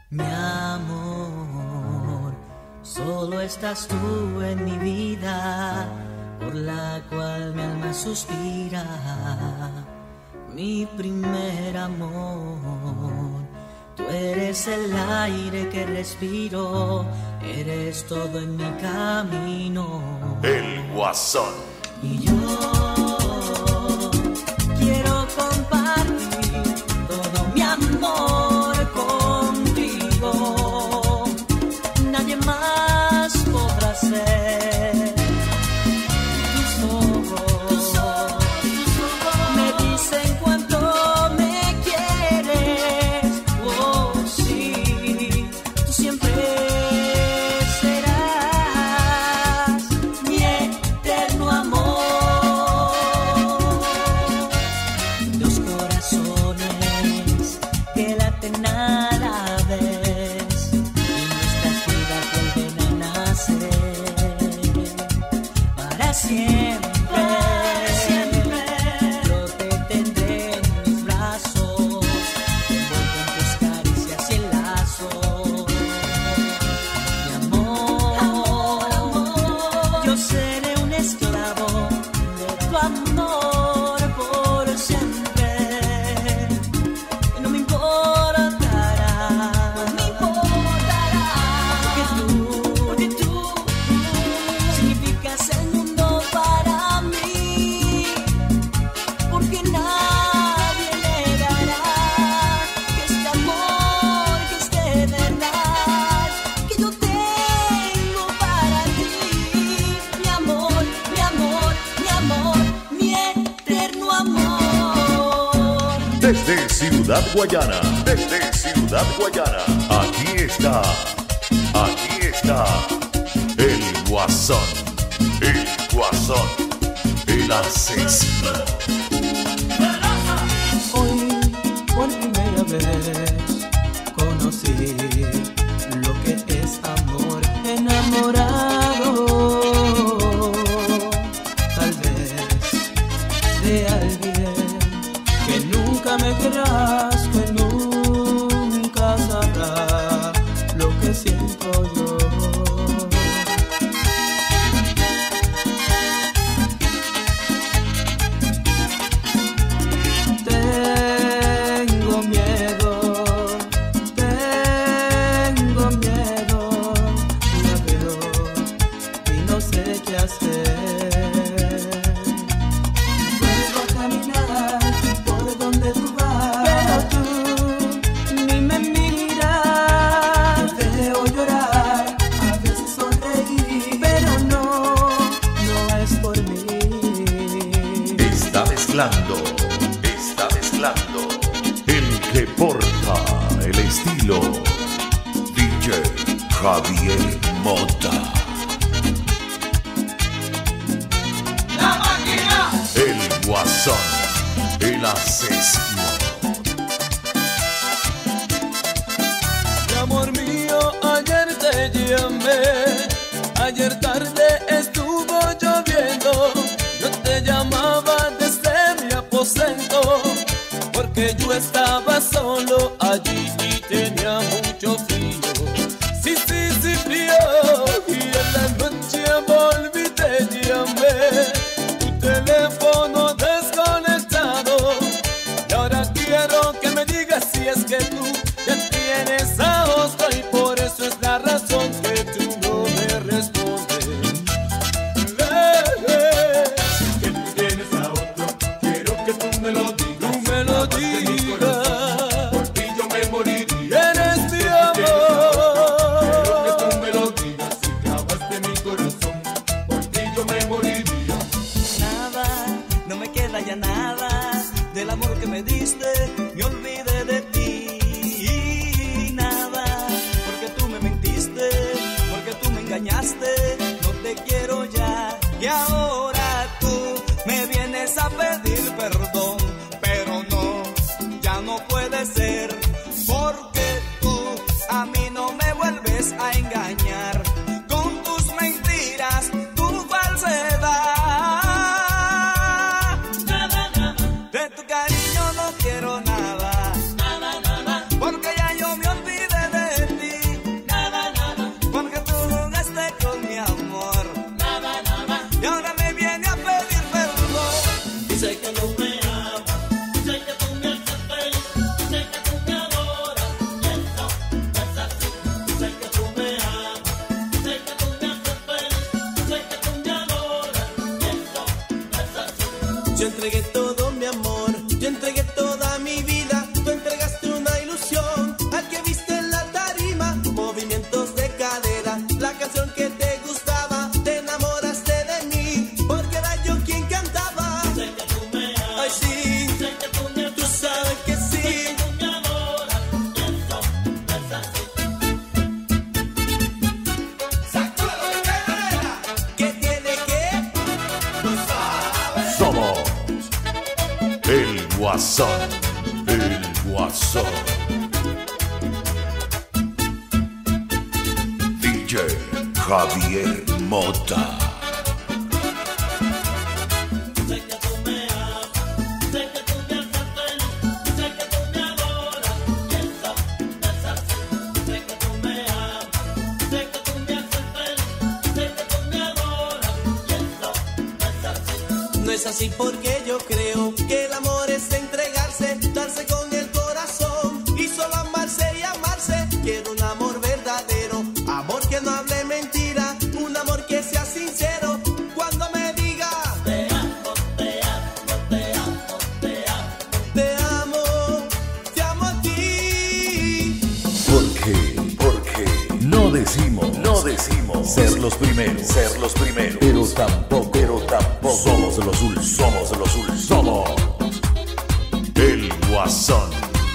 Mi amor, solo estás tú en mi vida, por la cual mi alma suspira. Mi primer amor, tú eres el aire que respiro, eres todo en mi camino. El Guasón. Y yo quiero compartir todo mi amor contigo. Nadie más podrá ser. Tus ojos me dicen cuánto me quieres. Oh, sí, tú siempre serás mi eterno amor. Dos corazones que laten a la vez y nuestras vidas vuelven a nacer para siempre. Yo te tendré en mis brazos, envuelto en tus caricias y el lazo. Mi amor, yo seré un esclavo de tu amor por siempre. Y no me importará, porque tú significas el mundo para mí. Porque nadie negará que este amor, que este verdad que yo tengo para ti. Mi amor, mi amor, mi amor, mi eterno amor. Desde Ciudad Guayana, aquí está el Guasón, el asesino. Hoy por primera vez conocí lo que es amor enamorado. Tal vez de alguien que nunca me querrás, que nunca sabrá lo que siento yo. Tengo miedo, la veo y no sé qué hacer. Puedo caminar por donde tú vas, pero tú ni me miras. Te veo llorar, a veces sonreír, pero no es por mí. Está mezclando el que porta el estilo, DJ Javier Mota. La máquina. El Guasón, el asesino. Mi amor mío, ayer te llamé, ayer tarde estuvo lloviendo, yo te llamaba desde mi aposento, porque yo estaba solo allí y tenía mucho frío. Sí, frío, y en la noche volví, te llamé, tu teléfono desconectado, y ahora quiero que me digas si es que tú ya tienes a otro, y por eso es la razón que tú no me respondes. Si es que tú tienes a otro, quiero que tú me lo digas. Tú me lo digas. Por ti yo me moriría. Eres mi amor. Quiero que tú me lo digas. Si clavaste mi corazón, por ti yo me moriría. Nada, no me queda ya nada del amor que me diste, me olvidé de ti. Nada, porque tú me mentiste, porque tú me engañaste, no te quiero ya. Y ahora tú me vienes a pedir perdón, pero no, ya no puede ser, porque tú a mí no me vuelves a engañar con tus mentiras, tu falsedad. De tu cariño no quiero nada, porque ya yo me olvidé de Yo entregué todo mi amor, yo entregué toda mi vida. Tú entregaste una ilusión al que viste en la tarima. Movimientos de cadera, la canción que te gustaba. Te enamoraste de mí, porque era yo quien cantaba. Sé que tú me amas, Ay, sí, sé que tú me tú sabes que sí. tú me adoras, y eso es así. ¿Qué tiene que? Tú sabes. Somos el Guasón, el Guasón. DJ Javier Mota. Sé que tú me amas, sé que tú me haces feliz, sé que tú me adoras, y eso es así. Sé que tú me amas, sé que tú me haces feliz, sé que tú me adoras, y eso es así. No es así porque yo creo que el amor es entregarse, darse con el corazón y solo amarse y amarse. Quiero un amor verdadero, amor que no hable mentira, un amor que sea sincero. Cuando me diga Te amo, te amo, te amo, te amo. te amo a ti. Porque no decimos ser los primeros, pero tampoco somos los últimos, somos el Guasón.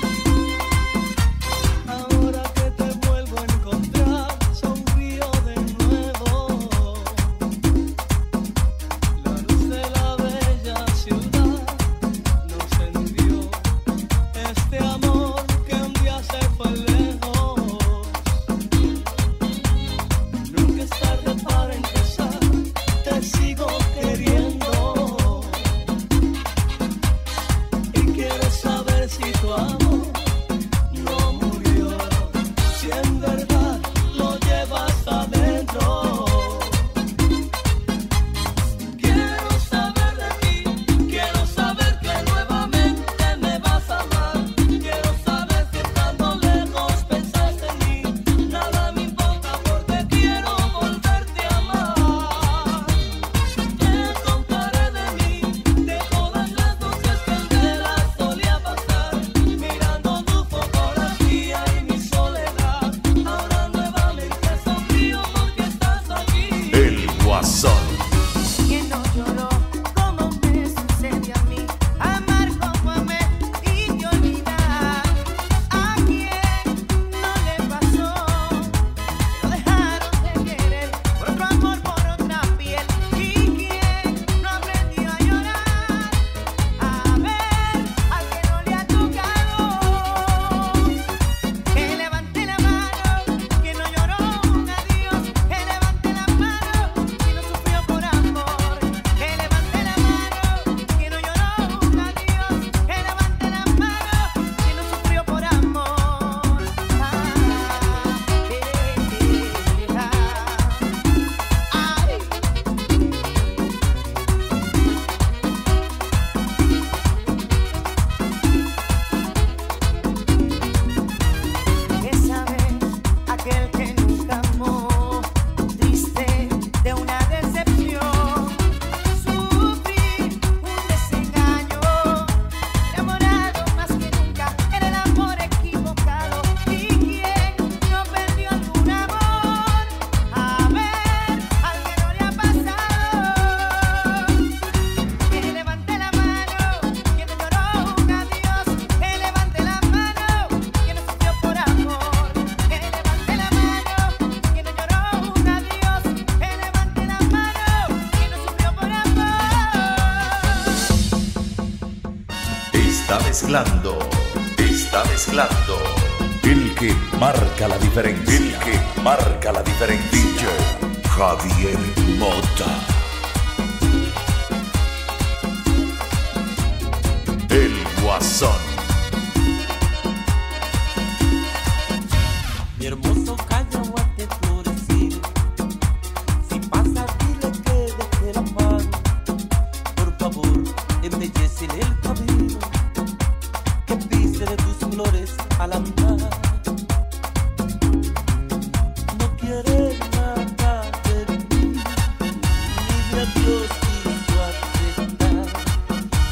Ahora que te vuelvo a encontrar, sonrío de nuevo. La luz de la bella ciudad nos envió este amor que un día se fue lejos. Nunca es tarde para empezar, te sigo queriendo. Y quiero saber si tu amor no murió, si en verdad lo llevas adentro. Quiero saber de ti, quiero saber que nuevamente me vas a amar. Quiero saber si estando lejos pensaste en mí. Nada me importa porque quiero volverte a amar. Te contaré de mí, de todas las noches que en vela solía pasar, mirando tu fotografía y mi soledad. Ahora nuevamente sonrío porque estás aquí. El Guasón. Quien no lloró como me sucede a mí, amar como amé y te olvidar. A quien no le pasó, lo dejaron de querer por otro amor, por otra piel. Y quien no aprendió a llorar, a ver al que no le ha tocado. Que levante la mano, que no lloró un adiós. Que levante la mano, que no sufrió por amor. Que levante la mano, que no lloró un adiós. Que levante la mano, que no sufrió por amor. Esa vez, aquel que nunca amó, triste de una decepción, sufrí un desengaño, enamorado más que nunca, era el amor equivocado. Y quien no perdió algún amor, a ver al que no le ha pasado. Que levante la mano, que no lloró un adiós. Que levante la mano, que no sufrió por amor. Que levante la mano, que no lloró un adiós. Que levante la mano, que no sufrió por amor. Está mezclando el que marca la diferencia, DJ Javier Mota. El Guasón. Mi hermoso cacahuate florecido, si pasa dile que deje la mano. Por favor, embellecen el camino que pise de tus flores al andar. No quiere nada de mí, ni de Dios quiso aceptar.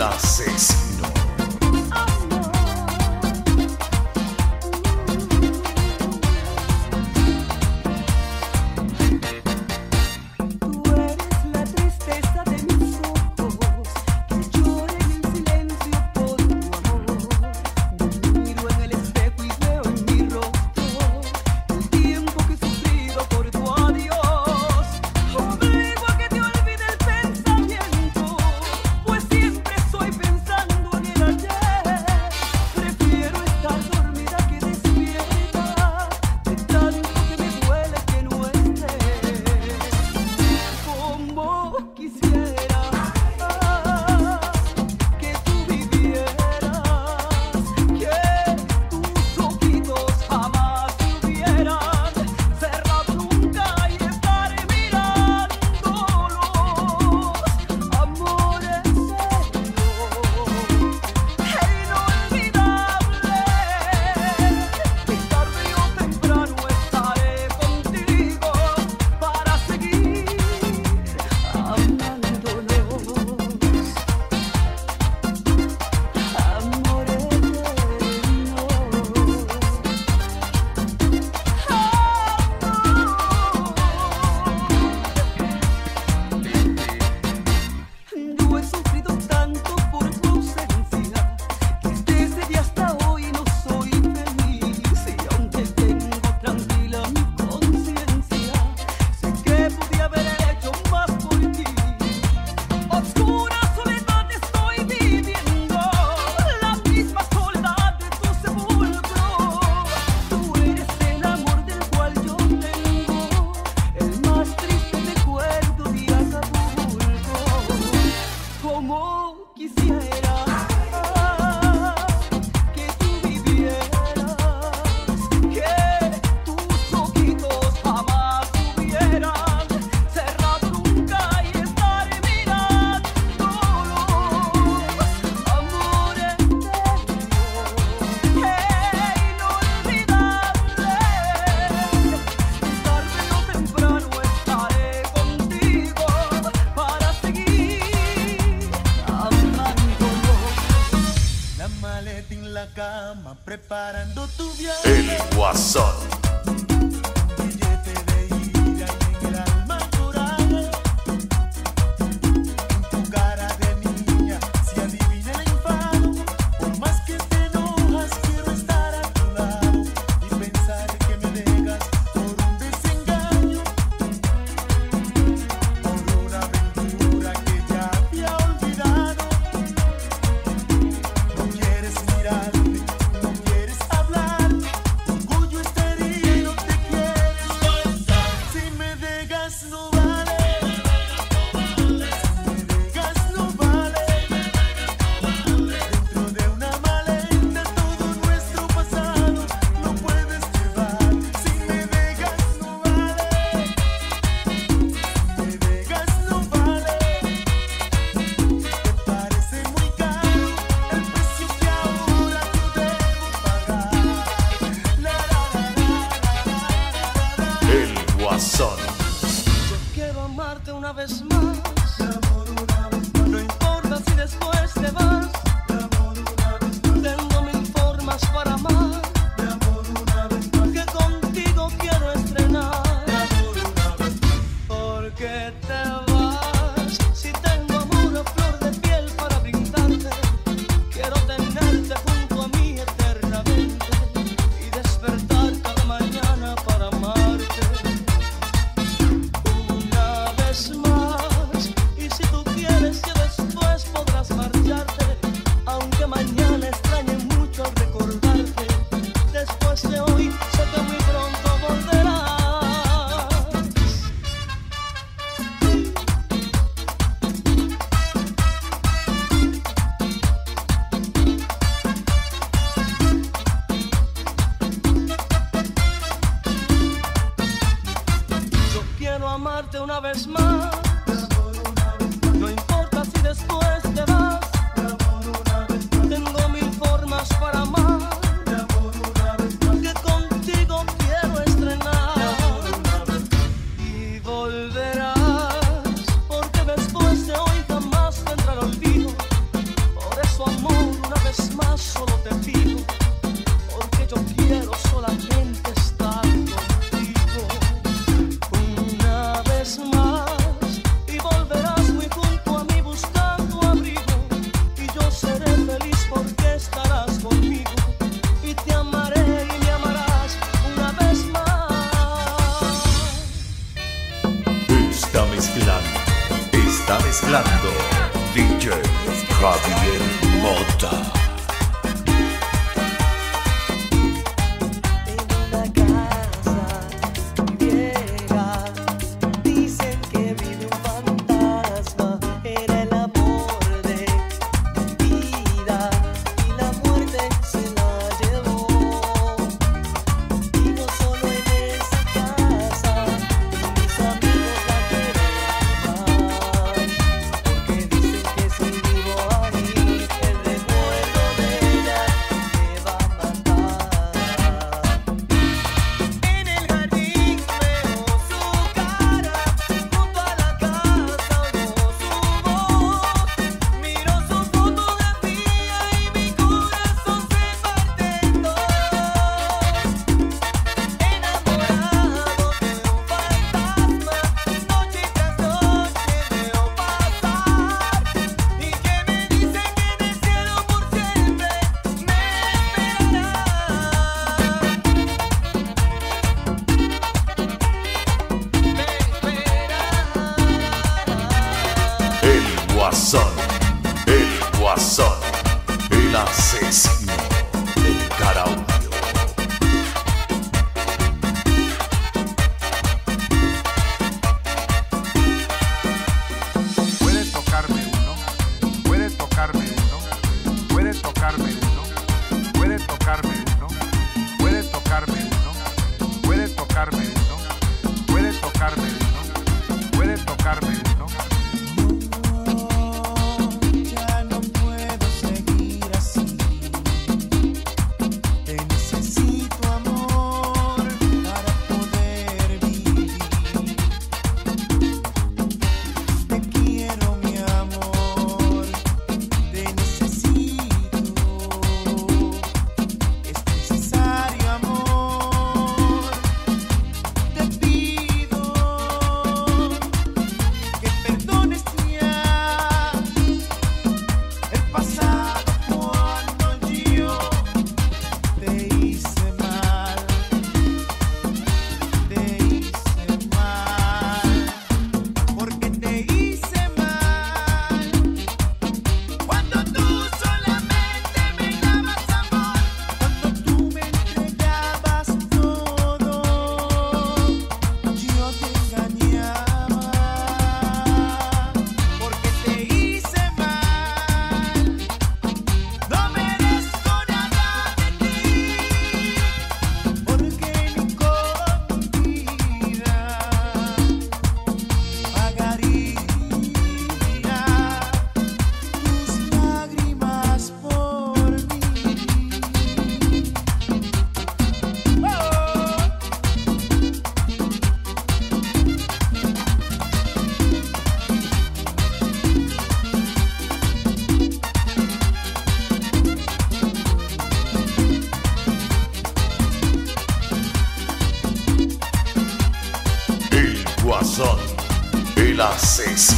asesino. Tú eres la tristeza de mis ojos, que lloran en silencio por tu amor. Me miro en el espejo y veo en mi rostro el tiempo que he sufrido por tu adiós. Obligo a que te olvide el pensamiento, pues siempre estoy pensando en el ayer. Prefiero estar dormida que despierta, de tanto que me duele que no estés. Como quisiera que tú vivieras, que tus ojitos jamás se hubieran cerrado nunca y estar mirándolos. Amores serios e inolvidables, y tarde o temprano estaré contigo para seguir amándonos. Amor eterno. Yo he sufrido tanto por tu ausencia, que desde ese día hasta hoy no soy feliz. Y aunque tengo tranquila mi conciencia, sé que podía haber hecho más por ti. Oscura soledad estoy viviendo, la misma soledad de tu sepulcro. Tú eres el amor del cual yo tengo el más triste recuerdo de Acapulco. Como quisiera que tú vivieras, que tus ojitos jamás hubieran cerrado nunca y estar mirándolos. Amor eterno e inolvidable, tarde o temprano estaré contigo para seguir amándonos. La maleta en la cama, preparando tu viaje. El Guasón. Billete de ida y en el alma coraje. En tu cara de niña se adivina el enfado. Por más que te enojas, quiero estar a tu lado y pensar que me dejas por un desengaño, por una aventura que ya había olvidado. No quieres mirarme, no quieres hablar, tu orgullo está herido y no te quieres soltar. Si me dejas no vale, si me dejas no vale. Dentro de una maleta todo nuestro pasado lo puedes llevar. Si me dejas no vale, si me dejas no vale. Te parece muy caro el precio que ahora yo debo pagar. El Guasón. Yo quiero amarte una vez más, no importa si después te vas. Tengo mil formas para amar, que contigo quiero estrenar. Porque te vas, si tengo amor a flor de piel para brindarte. Quiero tenerte junto a mí eternamente y despertar cada mañana para amarte una vez más. Y si tú quieres que después podrás marcharte, más solo te pido, porque yo quiero solamente estar contigo una vez más. Y volverás muy junto a mí buscando abrigo, y yo seré feliz porque estarás conmigo. Y te amaré y me amarás una vez más. Está mezclando DJ Javier Mota. El Guasón, el asesino del karaoke. Puedes tocarme uno, puedes tocarme uno, puedes tocarme uno, puedes tocarme uno, puedes tocarme uno, puedes tocarme uno, puedes tocarme uno, puedes tocarme uno. El Guasón, el asesino.